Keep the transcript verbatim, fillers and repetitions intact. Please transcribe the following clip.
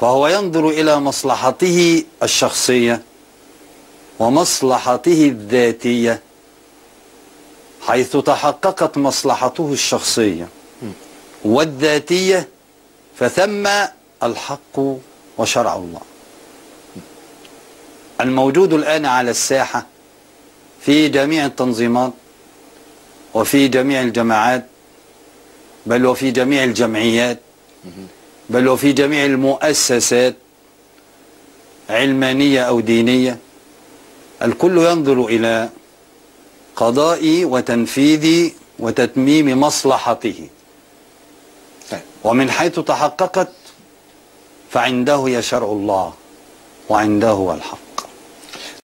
فهو ينظر إلى مصلحته الشخصية ومصلحته الذاتية. حيث تحققت مصلحته الشخصية والذاتية فثم الحق وشرع الله. الموجود الآن على الساحة في جميع التنظيمات وفي جميع الجماعات، بل وفي جميع الجمعيات، بل وفي جميع المؤسسات علمانية أو دينية، الكل ينظر إلى قضاء وتنفيذ وتتميم مصلحته، ومن حيث تحققت فعنده هي شرع الله وعنده هو الحق.